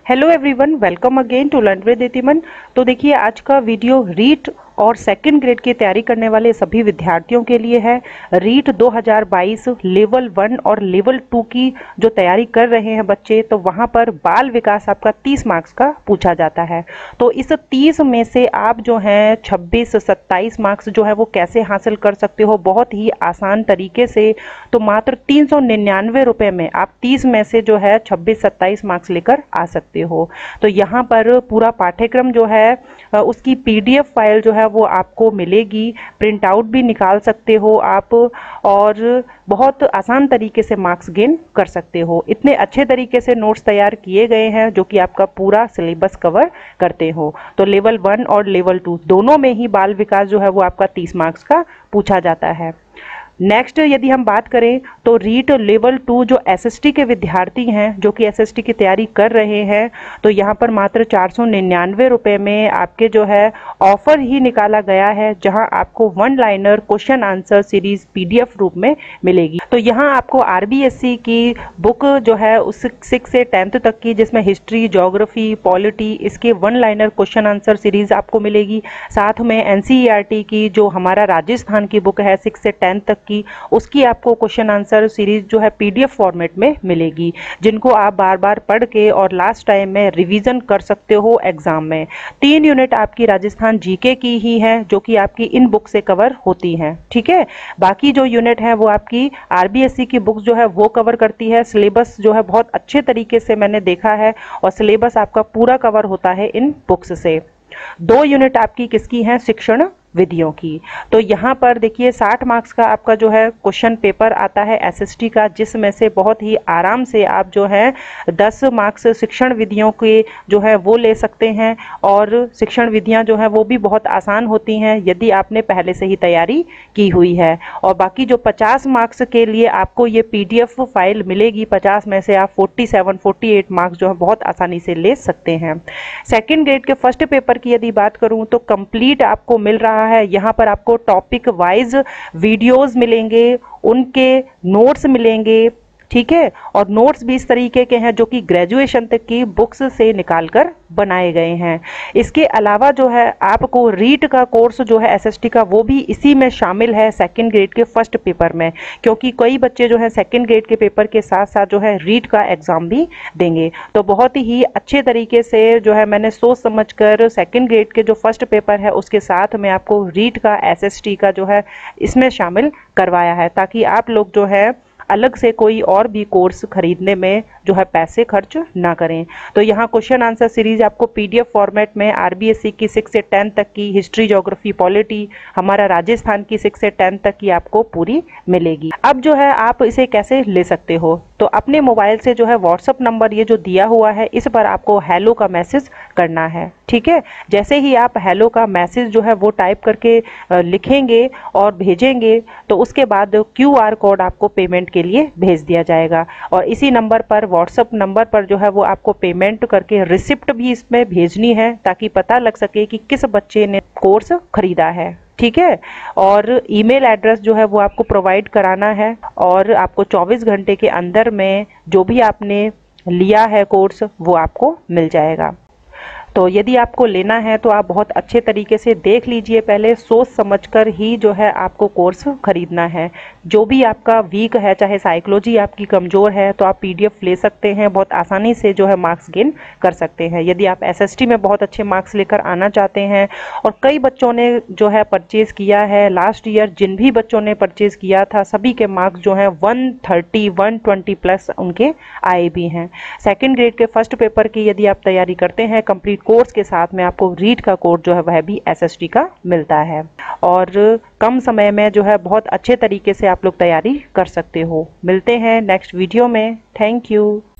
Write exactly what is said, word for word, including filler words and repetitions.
Hello everyone, welcome again to learn with Itiman. तो देखिए, आज का वीडियो रीट और सेकंड ग्रेड की तैयारी करने वाले सभी विद्यार्थियों के लिए है। रीट दो हज़ार बाईस लेवल वन और लेवल टू की जो तैयारी कर रहे हैं बच्चे, तो वहां पर बाल विकास आपका तीस मार्क्स का पूछा जाता है। तो इस तीस में से आप जो है छब्बीस सत्ताईस मार्क्स जो है वो कैसे हासिल कर सकते हो, बहुत ही आसान तरीके से। तो मात्र तीन सौ निन्यानवे रुपए में आप तीस में से जो है छब्बीस सत्ताईस मार्क्स लेकर आ सकते हो। तो यहाँ पर पूरा पाठ्यक्रम जो है उसकी पीडीएफ फाइल जो है वो आपको मिलेगी, प्रिंट आउट भी निकाल सकते हो आप, और बहुत आसान तरीके से मार्क्स गेन कर सकते हो। इतने अच्छे तरीके से नोट्स तैयार किए गए हैं जो कि आपका पूरा सिलेबस कवर करते हो। तो लेवल वन और लेवल टू दोनों में ही बाल विकास जो है वो आपका तीस मार्क्स का पूछा जाता है। नेक्स्ट यदि हम बात करें तो रीट लेवल टू जो एसएसटी के विद्यार्थी हैं जो कि एसएसटी की तैयारी कर रहे हैं, तो यहाँ पर मात्र चार सौ निन्यानवे रुपये में आपके जो है ऑफर ही निकाला गया है, जहां आपको one liner question answer series PDF रूप में मिलेगी। तो यहाँ आपको आरबीएससी की बुक जो है उस सिक्स से टेंथ तक की, जिसमें हिस्ट्री, ज्योग्राफी, पॉलिटी, इसके one liner question answer series आपको मिलेगी। साथ में एनसीईआरटी की जो हमारा राजस्थान की बुक है सिक्स से टेंथ तक की, उसकी आपको क्वेश्चन आंसर सीरीज जो है पीडीएफ फॉर्मेट में मिलेगी, जिनको आप बार बार पढ़ के और लास्ट टाइम में रिवीजन कर सकते हो एग्जाम में। तीन यूनिट आपकी राजस्थान जीके की ही है जो कि आपकी इन बुक से कवर होती हैं, ठीक है। बाकी जो यूनिट है वो आपकी आरबीएससी की बुक्स जो है वो कवर करती है। सिलेबस जो है बहुत अच्छे तरीके से मैंने देखा है और सिलेबस आपका पूरा कवर होता है इन बुक्स से। दो यूनिट आपकी किसकी हैं? शिक्षण विधियों की। तो यहाँ पर देखिए साठ मार्क्स का आपका जो है क्वेश्चन पेपर आता है एसएसटी का, जिसमें से बहुत ही आराम से आप जो है दस मार्क्स शिक्षण विधियों के जो है वो ले सकते हैं। और शिक्षण विधियाँ जो है वो भी बहुत आसान होती हैं यदि आपने पहले से ही तैयारी की हुई है। और बाकी जो पचास मार्क्स के लिए आपको ये पीडीएफ फाइल मिलेगी, पचास में से आप सैंतालीस अड़तालीस मार्क्स जो है बहुत आसानी से ले सकते हैं। सेकेंड ग्रेड के फर्स्ट पेपर की यदि बात करूँ तो कंप्लीट आपको मिल रहा है। यहाँ पर आपको टॉपिक वाइज वीडियोस मिलेंगे, उनके नोट्स मिलेंगे, ठीक है। और नोट्स भी इस तरीके के हैं जो कि ग्रेजुएशन तक की बुक्स से निकालकर बनाए गए हैं। इसके अलावा जो है आपको रीट का कोर्स जो है एसएसटी का वो भी इसी में शामिल है सेकंड ग्रेड के फर्स्ट पेपर में, क्योंकि कई बच्चे जो है सेकंड ग्रेड के पेपर के साथ साथ जो है रीट का एग्जाम भी देंगे। तो बहुत ही अच्छे तरीके से जो है मैंने सोच समझकर सेकंड ग्रेड के जो फर्स्ट पेपर है उसके साथ में आपको रीट का एसएसटी का जो है इसमें शामिल करवाया है, ताकि आप लोग जो है अलग से कोई और भी कोर्स खरीदने में जो है पैसे खर्च ना करें। तो यहाँ क्वेश्चन आंसर सीरीज आपको पीडीएफ फॉर्मेट में आरबीएससी की सिक्स से टेंथ तक की, हिस्ट्री, ज्योग्राफी, पॉलिटी, हमारा राजस्थान की सिक्स से टेंथ तक की आपको पूरी मिलेगी। अब जो है आप इसे कैसे ले सकते हो, तो अपने मोबाइल से जो है व्हाट्सअप नंबर ये जो दिया हुआ है इस पर आपको हेलो का मैसेज करना है, ठीक है। जैसे ही आप हेलो का मैसेज जो है वो टाइप करके लिखेंगे और भेजेंगे, तो उसके बाद क्यू आर कोड आपको पेमेंट के लिए भेज दिया जाएगा। और इसी नंबर पर, व्हाट्सएप नंबर पर जो है वो आपको पेमेंट करके रिसिप्ट भी इसमें भेजनी है, ताकि पता लग सके कि किस बच्चे ने कोर्स खरीदा है, ठीक है। और ईमेल एड्रेस जो है वो आपको प्रोवाइड कराना है, और आपको चौबीस घंटे के अंदर में जो भी आपने लिया है कोर्स वो आपको मिल जाएगा। तो यदि आपको लेना है तो आप बहुत अच्छे तरीके से देख लीजिए, पहले सोच समझकर ही जो है आपको कोर्स खरीदना है। जो भी आपका वीक है, चाहे साइकोलॉजी आपकी कमज़ोर है, तो आप पीडीएफ ले सकते हैं, बहुत आसानी से जो है मार्क्स गेन कर सकते हैं। यदि आप एसएसटी में बहुत अच्छे मार्क्स लेकर आना चाहते हैं, और कई बच्चों ने जो है परचेज़ किया है लास्ट ईयर, जिन भी बच्चों ने परचेज़ किया था सभी के मार्क्स जो हैं one thirty one twenty plus उनके आए भी हैं। सेकेंड ग्रेड के फर्स्ट पेपर की यदि आप तैयारी करते हैं कंप्लीट कोर्स के साथ में, आपको रीट का कोर्स जो है वह भी एसएसटी का मिलता है, और कम समय में जो है बहुत अच्छे तरीके से आप लोग तैयारी कर सकते हो। मिलते हैं नेक्स्ट वीडियो में। Thank you.